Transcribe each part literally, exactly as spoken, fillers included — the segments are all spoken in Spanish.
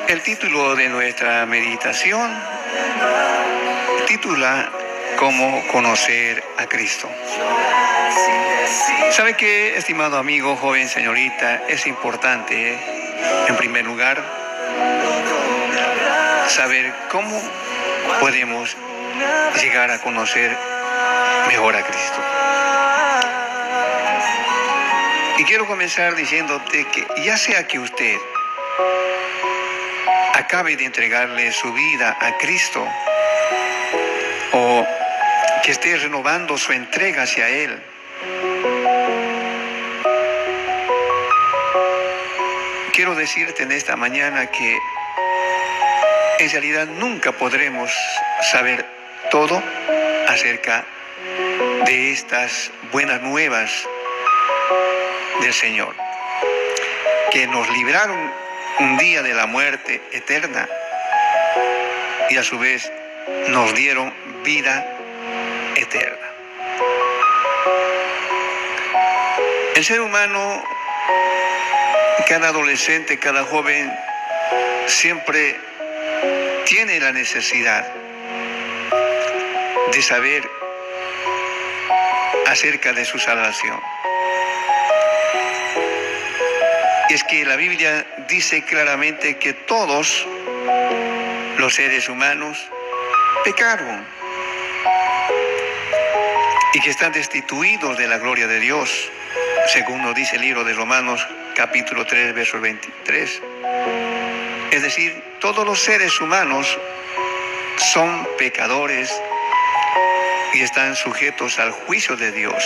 El título de nuestra meditación titula ¿Cómo conocer a Cristo? ¿Sabe qué, estimado amigo, joven, señorita? Es importante, ¿eh? en primer lugar, saber cómo podemos llegar a conocer mejor a Cristo. Y quiero comenzar diciéndote que ya sea que usted acabe de entregarle su vida a Cristo o que esté renovando su entrega hacia Él, quiero decirte en esta mañana que en realidad nunca podremos saber todo acerca de estas buenas nuevas del Señor, que nos libraron un día de la muerte eterna y a su vez nos dieron vida eterna. El ser humano, cada adolescente, cada joven, siempre tiene la necesidad de saber acerca de su salvación. Y es que la Biblia dice claramente que todos los seres humanos pecaron y que están destituidos de la gloria de Dios, según nos dice el libro de Romanos capítulo tres, verso veintitrés. Es decir, todos los seres humanos son pecadores y están sujetos al juicio de Dios.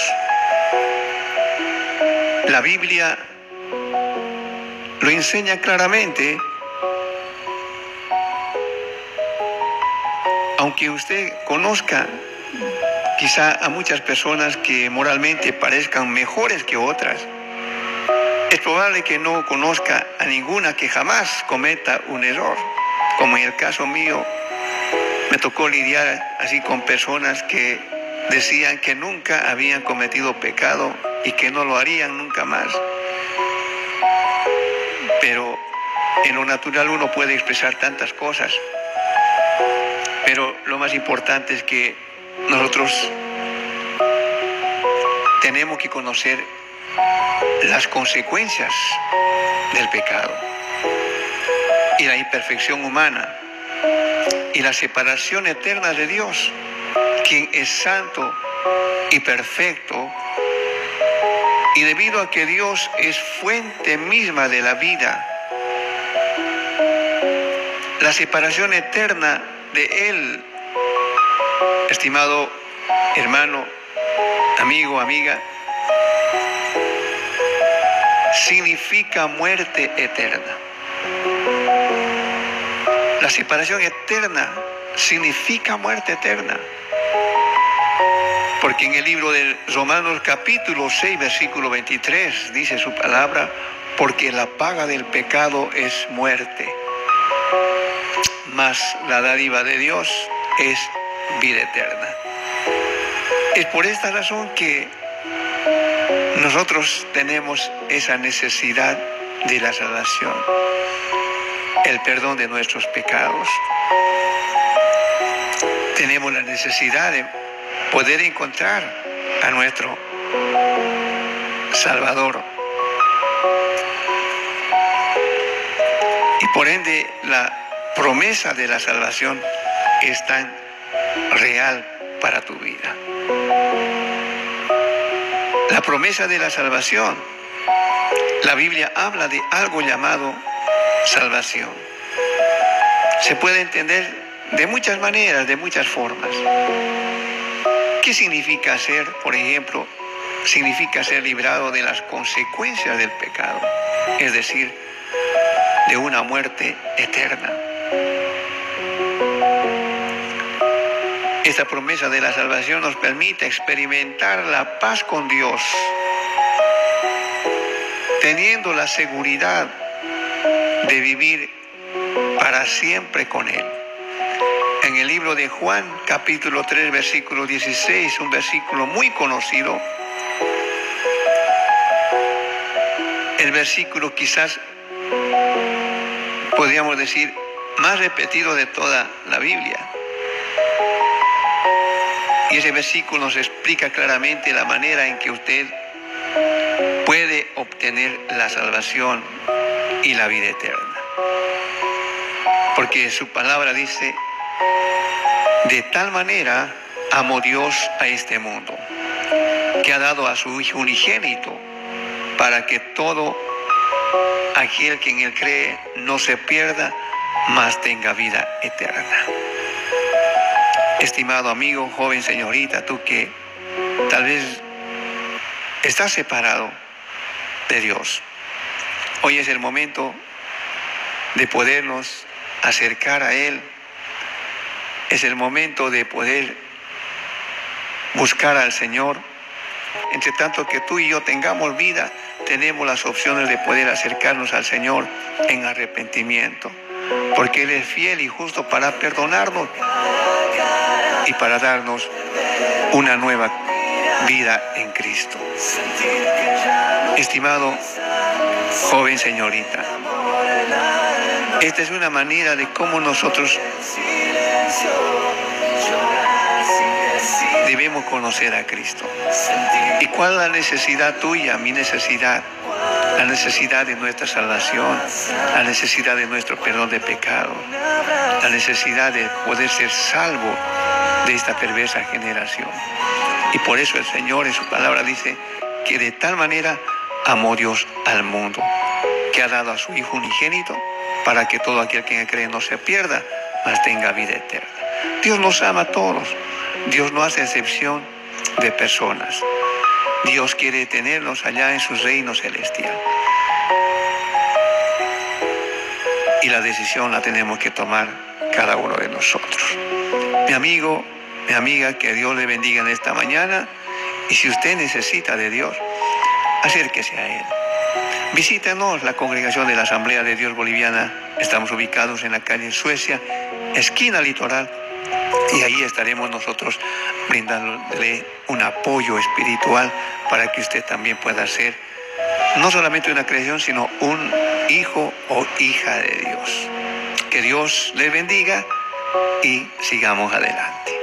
La Biblia lo enseña claramente, aunque usted conozca quizá a muchas personas que moralmente parezcan mejores que otras. Es probable que no conozca a ninguna que jamás cometa un error, como en el caso mío. Me tocó lidiar así con personas que decían que nunca habían cometido pecado y que no lo harían nunca más. Pero en lo natural uno puede expresar tantas cosas. Pero lo más importante es que nosotros tenemos que conocer las consecuencias del pecado y la imperfección humana y la separación eterna de Dios, quien es santo y perfecto. Y debido a que Dios es fuente misma de la vida, la separación eterna de Él, estimado hermano, amigo, amiga, significa muerte eterna. La separación eterna significa muerte eterna. Porque en el libro de Romanos capítulo seis, versículo veintitrés, dice su palabra, porque la paga del pecado es muerte, mas la dádiva de Dios es vida eterna. Es por esta razón que nosotros tenemos esa necesidad de la salvación, el perdón de nuestros pecados. Tenemos la necesidad de poder encontrar a nuestro Salvador. Y por ende la promesa de la salvación es tan real para tu vida. La promesa de la salvación, la Biblia habla de algo llamado salvación. Se puede entender de muchas maneras, de muchas formas. ¿Qué significa ser, por ejemplo, significa ser librado de las consecuencias del pecado? Es decir, de una muerte eterna. Esta promesa de la salvación nos permite experimentar la paz con Dios, teniendo la seguridad de vivir para siempre con Él. En el libro de Juan, capítulo tres, versículo dieciséis, un versículo muy conocido, el versículo quizás podríamos decir, más repetido de toda la Biblia. Y ese versículo nos explica claramente la manera en que usted puede obtener la salvación y la vida eterna. Porque su palabra dice, de tal manera amó Dios a este mundo, que ha dado a su Hijo unigénito, para que todo aquel que en él cree no se pierda, mas tenga vida eterna. Estimado amigo, joven, señorita, tú que tal vez estás separado de Dios, hoy es el momento de podernos acercar a Él. Es el momento de poder buscar al Señor. Entre tanto que tú y yo tengamos vida, tenemos las opciones de poder acercarnos al Señor en arrepentimiento, porque Él es fiel y justo para perdonarnos y para darnos una nueva vida en Cristo. Estimado joven, señorita, esta es una manera de cómo nosotros debemos conocer a Cristo. ¿Y cuál es la necesidad tuya, mi necesidad? La necesidad de nuestra salvación, la necesidad de nuestro perdón de pecado, la necesidad de poder ser salvo de esta perversa generación. Y por eso el Señor en su palabra dice que de tal manera amó Dios al mundo, que ha dado a su Hijo unigénito, para que todo aquel que en él cree no se pierda, mas tenga vida eterna. Dios nos ama a todos. Dios no hace excepción de personas. Dios quiere tenernos allá en su reino celestial. Y la decisión la tenemos que tomar cada uno de nosotros. Mi amigo, mi amiga, que Dios le bendiga en esta mañana. Y si usted necesita de Dios, acérquese a Él. Visítenos, la congregación de la Asamblea de Dios Boliviana. Estamos ubicados en la calle Suecia, esquina Litoral. Y ahí estaremos nosotros brindándole un apoyo espiritual para que usted también pueda ser no solamente una creación, sino un hijo o hija de Dios. Que Dios le bendiga y sigamos adelante.